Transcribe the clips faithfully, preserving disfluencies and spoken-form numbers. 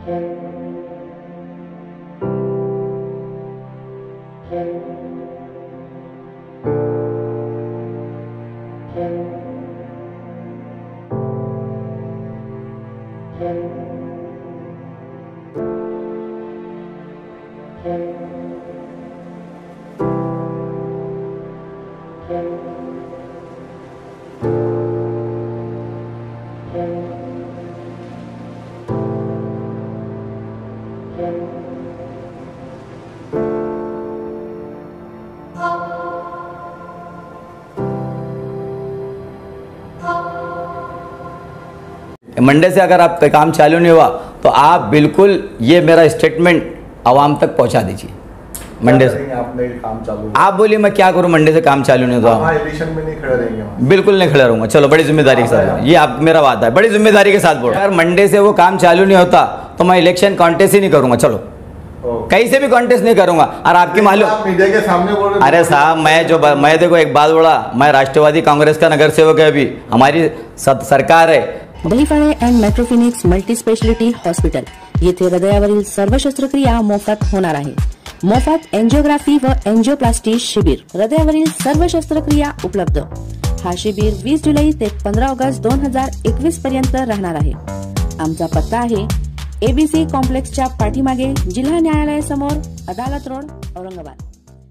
Monday से अगर आप काम चालू नहीं हुआ तो आप बिल्कुल ये मेरा स्टेटमेंट आवाम तक पहुंचा दीजिए। मंडे से आपने काम चालू, आप बोलिए मैं क्या करूं, मंडे से काम चालू नहीं हुआ, इलेक्शन में नहीं खड़े रहेंगे? बिल्कुल नहीं खड़ा रहूंगा। चलो बड़ी जिम्मेदारी के साथ, ये आप मेरा वादा है, बड़ी जिम्मेदारी के साथ बोल रहा हूं। अगर मंडे से वो काम चालू नहीं होता तो मैं इलेक्शन कॉन्टेस्ट ही नहीं करूंगा। चलो कहीं से भी कॉन्टेस्ट नहीं करूंगा। और आपकी मालूम, आप मीडिया के सामने बोल रहे, अरे साहब मैं जो मैं देखो एक बात बोला, मैं राष्ट्रवादी कांग्रेस का नगर सेवक है, अभी हमारी सरकार है। Dahiphale and Metro Phoenix multi speciality hospital येथे हृदयावरील सर्व शस्त्रक्रिया मोफत होणार आहे। मोफत एंजिओग्राफी व एंजिओप्लास्टी शिबिर, हृदयावरील सर्व शस्त्रक्रिया उपलब्ध। हा शिबिर वीस जुलै ते पंधरा ऑगस्ट दोन हजार एकवीस पर्यंत राहणार आहे। आमचा पत्ता आहे एबीसी कॉम्प्लेक्सच्या पाठीमागे, जिल्हा न्यायालयासमोर, अदालत रोड, औरंगाबाद।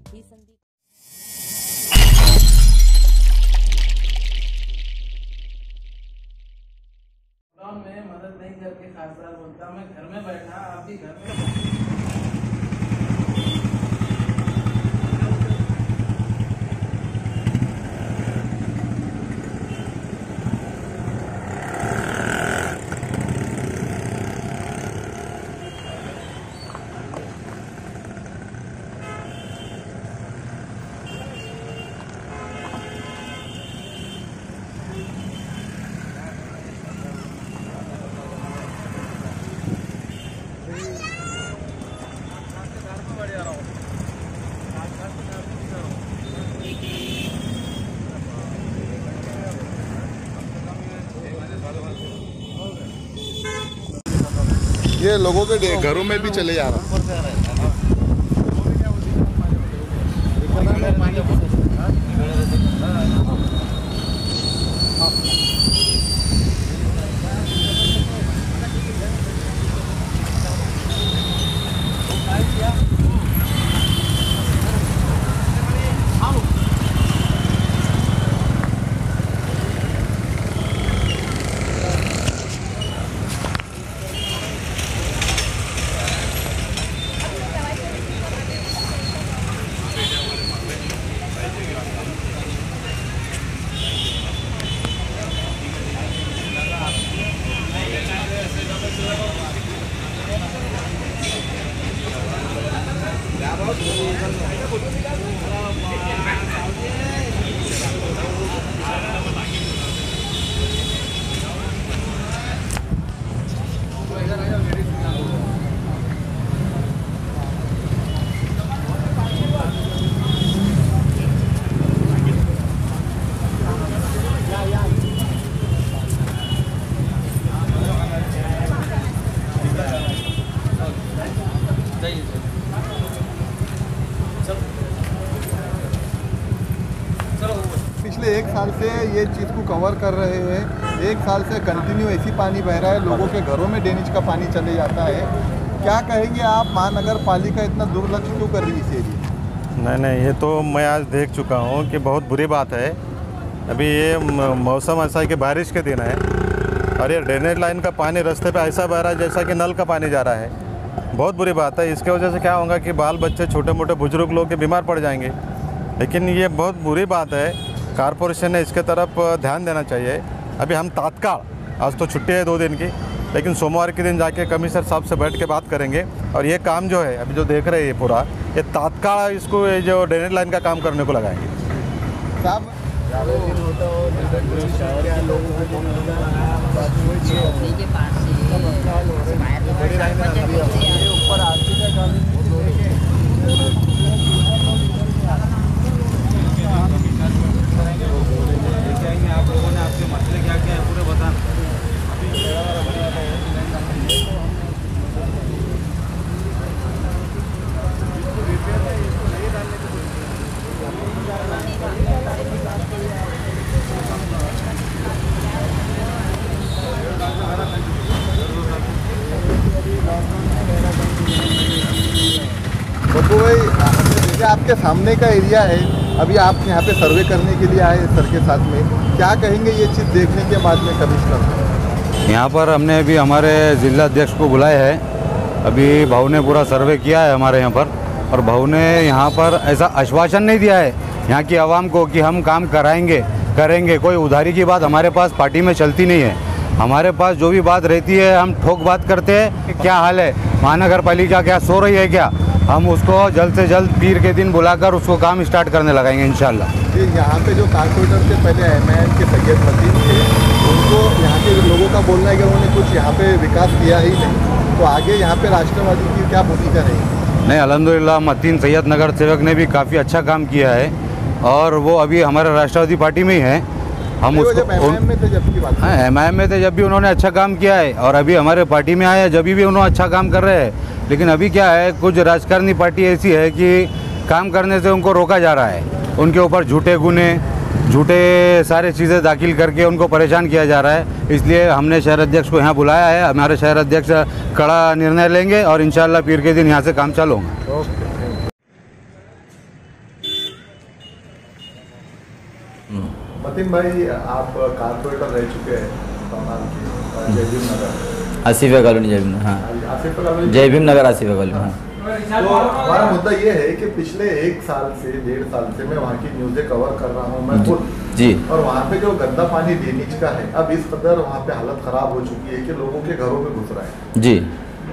मैं मदद नहीं करके खासदार बोलता, मैं घर में बैठा, आप भी घर में ये लोगों के घरों में भी चले जा रहा है। पिछले एक साल से ये चीज़ को कवर कर रहे हैं। एक साल से कंटिन्यू ऐसी पानी बह रहा है, लोगों के घरों में ड्रेनेज का पानी चले जाता है। क्या कहेंगे आप, महानगर पालिका इतना दुर्लक्ष्य क्यों कर रही है इस एरिया? नहीं नहीं, ये तो मैं आज देख चुका हूँ कि बहुत बुरी बात है। अभी ये मौसम ऐसा है कि बारिश के दिन है और ये ड्रेनेज लाइन का पानी रास्ते पे ऐसा बह रहा है जैसा कि नल का पानी जा रहा है। बहुत बुरी बात है। इसके वजह से क्या होगा कि बाल बच्चे, छोटे मोटे बुजुर्ग लोग के बीमार पड़ जाएंगे। लेकिन ये बहुत बुरी बात है, कारपोरेशन ने इसके तरफ ध्यान देना चाहिए। अभी हम तात्काल, आज तो छुट्टी है दो दिन की, लेकिन सोमवार के दिन जाके कमिश्नर साहब से बैठ के बात करेंगे और ये काम जो है अभी जो देख रहे हैं ये पूरा, ये तात्काल इसको ये जो ड्रेनेज लाइन का काम करने को लगाएंगे। साहब आप लोगों ने आपके मसले क्या क्या है पूरे बताना। के सामने का एरिया है, अभी आप यहाँ पे सर्वे करने के लिए आए सर के साथ में, क्या कहेंगे ये चीज़ देखने के बाद में कमिश्नर? यहाँ पर हमने अभी हमारे जिला अध्यक्ष को बुलाया है, अभी भाऊ ने पूरा सर्वे किया है हमारे यहाँ पर, और भाऊ ने यहाँ पर ऐसा आश्वासन नहीं दिया है यहाँ की आवाम को कि हम काम कराएंगे करेंगे। कोई उधारी की बात हमारे पास पार्टी में चलती नहीं है। हमारे पास जो भी बात रहती है हम ठोक बात करते हैं कि क्या हाल है, महानगर पालिका क्या सो रही है क्या, हम उसको जल्द से जल्द पीर के दिन बुलाकर उसको काम स्टार्ट करने लगाएंगे इंशाल्लाह। जी, यहाँ पे जो कारपोरेटर से पहले एम आई एम के सैयद मतीन थे, उनको यहाँ के लोगों का बोलना है कि उन्होंने कुछ यहाँ पे विकास किया ही नहीं, तो आगे यहाँ पे राष्ट्रवादी की क्या भूमिका रहेगी? नहीं, अल्हम्दुलिल्लाह मतीन सैयद नगर सेवक ने भी काफ़ी अच्छा काम किया है और वो अभी हमारे राष्ट्रवादी पार्टी में ही है। हम उसको जब एम आई एम में थे जब की बात, हाँ एम आई एम में थे जब भी उन्होंने अच्छा काम किया है, और अभी हमारे पार्टी में आए हैं जब भी उन्होंने अच्छा काम कर रहे हैं। लेकिन अभी क्या है, कुछ राजकारणी पार्टी ऐसी है कि काम करने से उनको रोका जा रहा है, उनके ऊपर झूठे गुने झूठे सारे चीज़ें दाखिल करके उनको परेशान किया जा रहा है। इसलिए हमने शहर अध्यक्ष को यहाँ बुलाया है, हमारे शहर अध्यक्ष कड़ा निर्णय लेंगे और इंशाल्लाह पीर के दिन यहाँ से काम चालू होगा। मतीन भाई, आप कारपोरेटर रह चुके हैं जयभीम नगर, आसिफिया कॉलोनी जयभीम, हाँ आसिफिया कॉलोनी जयभीम नगर आसिफिया कॉलोनी, हाँ। तो हमारा मुद्दा ये है कि पिछले एक साल से डेढ़ साल से मैं वहाँ की न्यूज़ें कवर कर रहा हूँ मैं खुद जी, और वहाँ पे जो गंदा पानी ड्रेनेज का है, अब इस कदर वहाँ पे हालत ख़राब हो चुकी है कि लोगों के घरों में घुस रहा है। जी,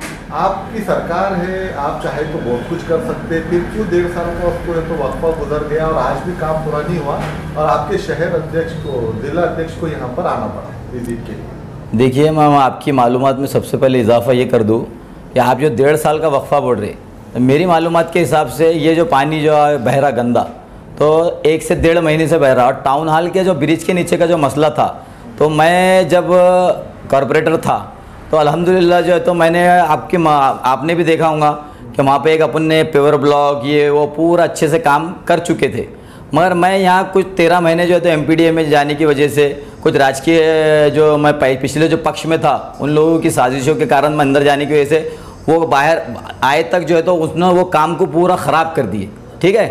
आपकी सरकार है, आप चाहे तो बहुत कुछ कर सकते, फिर क्यों डेढ़ साल का उसको है तो वक्फा गुजर गया और आज भी काम पूरा नहीं हुआ और आपके शहर अध्यक्ष को, जिला अध्यक्ष को यहाँ पर आना पड़ा विजिट के लिए? देखिए, मैं आपकी मालूमात में सबसे पहले इजाफा ये कर दूँ कि आप जो डेढ़ साल का वक्फा बोल रहे, तो मेरी मालूमात के हिसाब से ये जो पानी जो है बह रहा गंदा, तो एक से डेढ़ महीने से बह रहा। और टाउन हॉल के जो ब्रिज के नीचे का जो मसला था, तो मैं जब कॉरपोरेटर था तो अल्हम्दुलिल्लाह जो है तो मैंने आपके आपने भी देखा होगा कि वहाँ पे एक अपन ने पेवर ब्लॉक ये वो पूरा अच्छे से काम कर चुके थे। मगर मैं यहाँ कुछ तेरह महीने जो है तो एम पी डी ए में जाने की वजह से, कुछ राजकीय जो मैं पिछले जो पक्ष में था उन लोगों की साजिशों के कारण मैं अंदर जाने की वजह से वो बाहर आए तक जो है तो उसने वो काम को पूरा ख़राब कर दिए। ठीक है,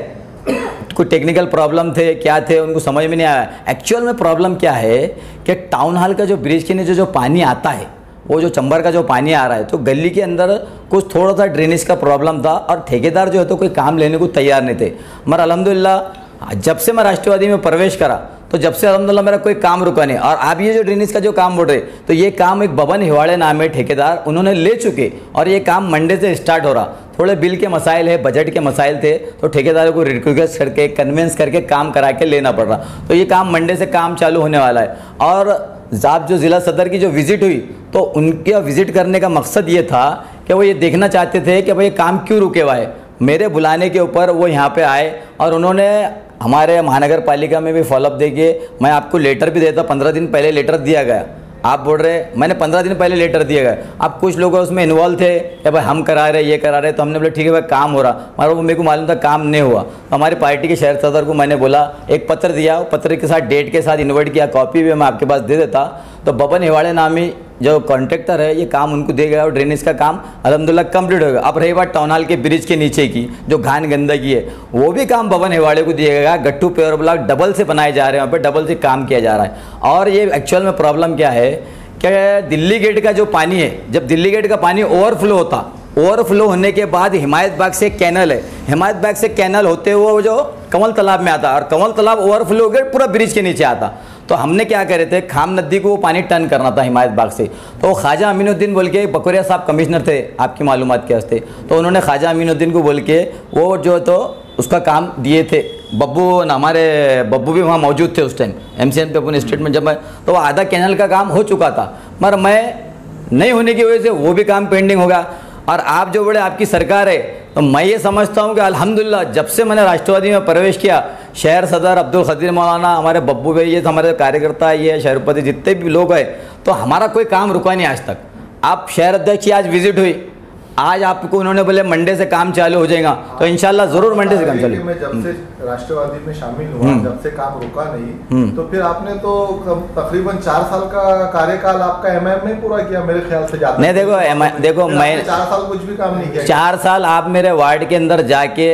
कुछ टेक्निकल प्रॉब्लम थे, क्या थे उनको समझ में नहीं आया। एक्चुअल में प्रॉब्लम क्या है कि टाउन हॉल का जो ब्रिज के नीचे जो पानी आता है, वो जो चंबर का जो पानी आ रहा है, तो गली के अंदर कुछ थोड़ा सा ड्रेनेज का प्रॉब्लम था और ठेकेदार जो है तो कोई काम लेने को तैयार नहीं थे। मगर अल्हम्दुलिल्लाह जब से मैं राष्ट्रवादी में प्रवेश करा तो जब से अल्हम्दुलिल्लाह मेरा कोई काम रुका नहीं। और आप ये जो ड्रेनेज का जो काम बोल रहे, तो ये काम एक बबन हिवाड़े नाम है ठेकेदार, उन्होंने ले चुके और ये काम मंडे से स्टार्ट हो रहा। थोड़े बिल के मसाइल है, बजट के मसाइल थे, तो ठेकेदारों को रिक्वेस्ट करके कन्विंस करके काम करा के लेना पड़ रहा। तो ये काम मंडे से काम चालू होने वाला है। और आप जो ज़िला सदर की जो विज़िट हुई, तो उनके विज़िट करने का मकसद ये था कि वो ये देखना चाहते थे कि भाई काम क्यों रुके हुआ है। मेरे बुलाने के ऊपर वो यहाँ पे आए और उन्होंने हमारे महानगर पालिका में भी फॉलोअप देके, मैं आपको लेटर भी देता, पंद्रह दिन पहले लेटर दिया गया। आप बोल रहे मैंने पंद्रह दिन पहले लेटर दिया गया। अब कुछ लोग उसमें इन्वॉल्व थे कि भाई हम करा रहे ये करा रहे, तो हमने बोला ठीक है भाई काम हो रहा, मगर वो मेरे को मालूम था काम नहीं हुआ। तो हमारी पार्टी के शहर सदर को मैंने बोला, एक पत्र दिया, पत्र के साथ डेट के साथ इन्वर्ट किया, कॉपी भी मैं आपके पास दे देता। तो बबन हिवाड़े नामी जो कॉन्ट्रैक्टर है, ये काम उनको दे गया और ड्रेनेज का काम अल्हम्दुलिल्लाह कंप्लीट हो गया। अब रही बात टाउन हॉल के ब्रिज के नीचे की जो घान गंदगी है, वो भी काम बबन हिवाड़े को दिया गया। गट्टू पेवर ब्लॉक डबल से बनाए जा रहे हैं, वहाँ पे डबल से काम किया जा रहा है। और ये एक्चुअल में प्रॉब्लम क्या है कि दिल्ली गेट का जो पानी है, जब दिल्ली गेट का पानी ओवरफ्लो होता, ओवरफ्लो होने के बाद हिमायत बाग से कैनल है, हिमायत बाग से कैनल होते हुए वो जो कंवल तालाब में आता और कंवल तालाब ओवरफ्लो हो गया पूरा ब्रिज के नीचे आता। तो हमने क्या करे थे, खाम नदी को वो पानी टर्न करना था हिमायत बाग से। तो ख्वाजा अमीनुद्दीन बोल के बकोरिया साहब कमिश्नर थे आपकी मालूमात के वास्ते, तो उन्होंने ख्वाजा अमीनुद्दीन को बोल के वो जो तो उसका काम दिए थे। बब्बू हमारे बब्बू भी वहाँ मौजूद थे उस टाइम एम सी एन पे अपने स्टेटमेंट जब मैं, तो वो आधा कैनल का काम हो चुका था, मगर मैं नहीं होने की वजह से वो भी काम पेंडिंग हो गया। और आप जो बड़े आपकी सरकार है, तो मैं ये समझता हूँ कि अल्हम्दुलिल्लाह जब से मैंने राष्ट्रवादी में प्रवेश किया, शहर सदर अब्दुल खदीर मौलाना, हमारे बब्बू भाई, ये हमारे कार्यकर्ता, ये शहरपति जितने भी लोग हैं, तो हमारा कोई काम रुका नहीं आज तक। आप शहर अध्यक्ष की आज विजिट हुई, आज आपको उन्होंने बोले मंडे से काम चालू हो जाएगा, तो इंशाल्लाह ज़रूर मंडे से काम चालू। मैं जब से राष्ट्रवादी में शामिल हुआ, जब से काम रुका नहीं, तो फिर आपने तो तकरीबन चार साल का कार्यकाल आपका एम आई एम में पूरा किया मेरे ख्याल से। जाता नहीं, देखो देखो मैं चार साल कुछ भी काम नहीं किया। चार साल आप मेरे वार्ड के अंदर जाके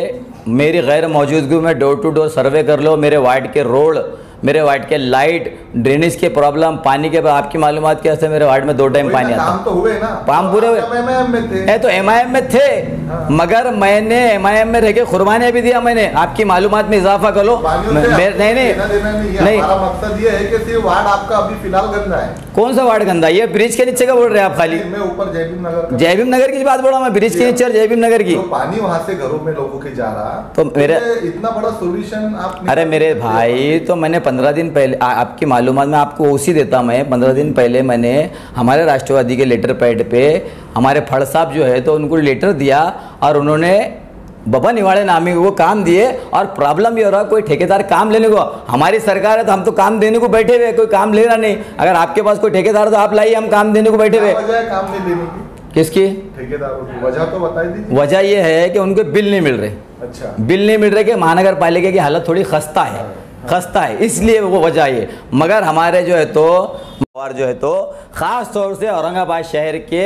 मेरी गैर मौजूदगी में डोर टू डोर सर्वे कर लो, मेरे वार्ड के रोड, मेरे वार्ड के लाइट, ड्रेनेज के प्रॉब्लम, पानी के, आपकी मालूमात कैसे मेरे वार्ड में दो टाइम पानी आता है। काम तो हुए ना, काम पूरे हुए। एम आई एम में थे, ए तो एम आई एम में थे, मगर मैंने एम आई एम में रह के कुर्बानियाँ भी दिया मैंने। आपकी मालूमात में इजाफा कर लो। पानियों मैं- से मैं- आपको नहीं नहीं लेना देना नहीं है। नहीं, हमारा मकसद ये है कि सिर्फ वार्ड आपका अभी फिलहाल गंदा है। कौन सा वार्ड गंदा? ये ब्रिज के नीचे का बोल रहे हैं आप खाली? मैं ऊपर जयभीम नगर का- जयभीम नगर की बात बोल रहा हूँ मैं, ब्रिज के नीचे और जयभीम नगर की। जो पानी वहाँ से घरों में लोगों के जा रहा, तो मेरे- ये इतना बड़ा सोल्यूशन आप अरे मेरे भाई, तो मैंने पंद्रह दिन पहले आ, आपकी मालूमात में आपको उसी देता मैं। पंद्रह दिन पहले मैंने हमारे राष्ट्रवादी के लेटर पैड पे हमारे फड़ साहब जो है तो उनको लेटर दिया और उन्होंने बबा निवाड़े नामी को काम दिए। और प्रॉब्लम ये हो रहा, कोई ठेकेदार काम लेने को, हमारी सरकार है तो हम तो काम देने को बैठे हुए, कोई काम ले रहा नहीं। अगर आपके पास कोई ठेकेदार तो आप लाइए, हम काम देने को बैठे हुए। वजह है काम नहीं देने की किसकी ठेकेदारों की? वजह तो बताई दीजिए। वजह यह है कि उनको बिल नहीं मिल रहे। अच्छा, बिल नहीं मिल रहे कि महानगर पालिका की हालत थोड़ी खस्ता है, खस्ता है, इसलिए वो वजह ये। मगर हमारे जो है तो और जो है तो ख़ास तौर से औरंगाबाद शहर के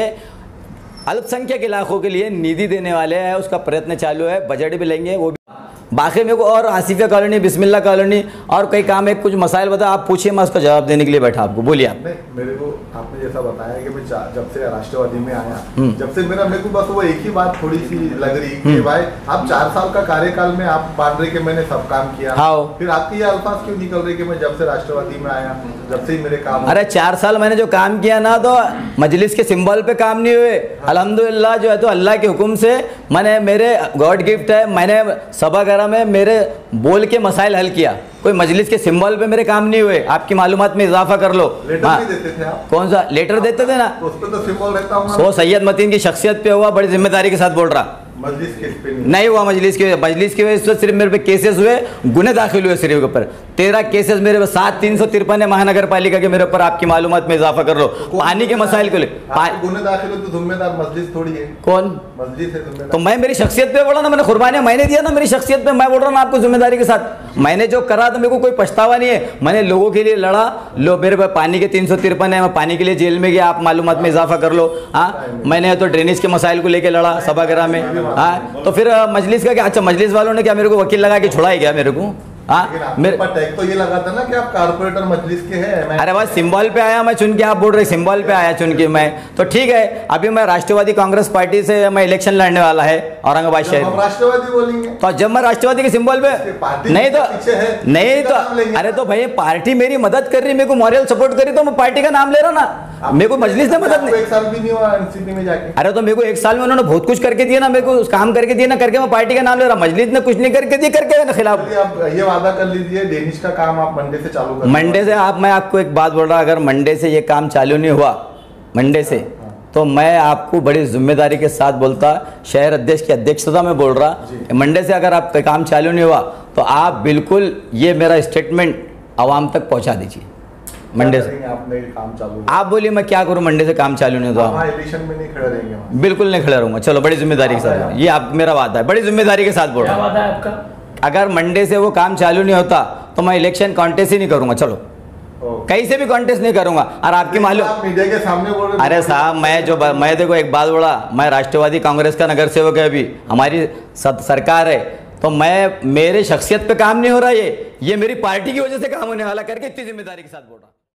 अल्पसंख्यक इलाकों के लिए निधि देने वाले हैं, उसका प्रयत्न चालू है। बजट भी लेंगे वो भी। बाकी मेरे को और आसिफिया कॉलोनी, बिस्मिल्ला कॉलोनी और कई काम है, कुछ मसाइल बता, आप पूछिए, मैं उसका जवाब देने के लिए बैठा आपको। बोलिए आप। नहीं, मेरे को आपने जैसा बताया कि मैं चा- जब से राष्ट्रवादी में आया, जब से मेरा मेरे को बस वो एक ही बात थोड़ी सी लग रही कि भाई आप चार साल का कार्यकाल में आप मान रहे कि मैंने सब काम किया, हाँ। फिर आपकी ये अल्फाज क्यों निकल रहे कि मैं जब से राष्ट्रवादी में आया, जब से ही मेरे काम। अरे चार साल मैंने जो काम किया ना, तो मजलिस के सिंबल पे काम नहीं हुए। अल्हम्दुलिल्लाह जो है तो अल्लाह के हुक्म से मैंने, मेरे गॉड गिफ्ट है, मैंने सभागार में मेरे बोल के मसाइल हल किया। कोई मजलिस के सिंबल पे मेरे काम नहीं हुए। आपकी मालूमात में इजाफा कर लो। लेटर हाँ। नहीं देते थे आप? कौन सा लेटर देते थे ना? उस पर तो सिंबल रहता हूँ। सो सैयद मतीन की शख्सियत पे हुआ, बड़ी जिम्मेदारी के साथ बोल रहा। मजलिस के इस पे नहीं। नहीं हुआ मजलिस के मजलिस की वजह से सिर्फ मेरे पे केसेस हुए, गुने दाखिल हुए सिर्फ के ऊपर। तेरह केसेस मेरे पे, सात तीन सौ तिरपन है महानगर पालिका के मेरे ऊपर। आपकी मालूमात में इजाफा कर लो। पानी के मसाइल को ले आपके गुने दाखिल हो तो जिम्मेदार मजलिस थोड़ी है। कौन? मजलिस है जिम्मेदार। तो मैं मेरी शख्सियत पे बोला ना, मैंने कुर्बानियां मैंने दिया ना मेरी शख्सियत पे। मैं बोल रहा हूँ ना आपको जिम्मेदारी के साथ, मैंने जो करा तो मेरे को कोई पछतावा नहीं है। मैंने लोगों के लिए लड़ा। लो मेरे पे पानी के तीन सौ तिरपन है, मैं पानी के लिए जेल में गया। आप मालूमात में इजाफा कर लो। हाँ, मैंने तो ड्रेनेज के मसाइल को लेकर लड़ा सभागृह में। हाँ, तो फिर मजलिस का क्या? अच्छा, मजलिस वालों ने क्या मेरे को वकील लगा के छुड़ाई क्या मेरे को? हाँ, मेरे पर टैग तो ये लगा था ना कि आप कारपोरेटर मजलिस के हैं। अरे बस सिंबल पे आया मैं चुन के, आप बोल रहे सिंबल पे आया चुन के मैं, तो ठीक है। अभी मैं राष्ट्रवादी कांग्रेस पार्टी से मैं इलेक्शन लड़ने वाला है औरंगाबाद शहर हम में। राष्ट्रवादी बोलेंगे तो जब मैं राष्ट्रवादी के सिंबल पे पार्टी नहीं तो पीछे है, नहीं उसका नाम लेंगे। तो अरे तो भाई पार्टी मेरी मदद कर रही, मेरे को मॉरल सपोर्ट कर रही, तो मैं पार्टी का नाम ले रहा ना। मेरे को मजलिस ने मदद आपको नहीं। एक साल भी नहीं हुआ एनसीपी में जाके। अरे तो मेरे को एक साल में उन्होंने बहुत कुछ करके दिया ना, मेरे को काम करके दिया ना, करके मैं पार्टी का नाम ले रहा। मजलिस ने कुछ नहीं करके दिया, करके ना खिलाफ। चलिए, आप ये वादा कर लीजिए डेनिश का काम आप मंडे से चालू कर। मंडे से आप, मैं आपको एक बात बोल रहा, अगर मंडे से ये काम चालू नहीं हुआ, मंडे से, तो मैं आपको बड़ी जिम्मेदारी के साथ बोलता, शहर अध्यक्ष की अध्यक्षता में बोल रहा, मंडे से अगर आपका काम चालू नहीं हुआ तो आप बिल्कुल ये मेरा स्टेटमेंट आवाम तक पहुंचा दीजिए। मंडे से आपने काम चालू। आप बोलिए मैं क्या करूं, मंडे से काम चालू नहीं हुआ? वहाँ इलेक्शन में नहीं खड़े रहेंगे वहाँ। बिल्कुल नहीं खड़ा रहूंगा। चलो, बड़ी जिम्मेदारी के साथ, ये आप मेरा वादा है, बड़ी जिम्मेदारी के साथ बोल रहा हूँ। वादा है आपका? अगर मंडे से वो काम चालू नहीं होता तो मैं इलेक्शन कॉन्टेस्ट ही नहीं करूंगा। चलो, कहीं से भी कॉन्टेस्ट नहीं करूंगा। और आपकी मालूम, आप मीडिया के सामने बोल रहे। अरे साहब, मैं जो मैं देखो एक बात बोला, मैं राष्ट्रवादी कांग्रेस का नगर सेवक है, अभी हमारी सरकार है, तो मैं, मेरे शख्सियत पे काम नहीं हो रहा, ये ये मेरी पार्टी की वजह से काम होने वाला करके इतनी जिम्मेदारी के साथ बोल रहा।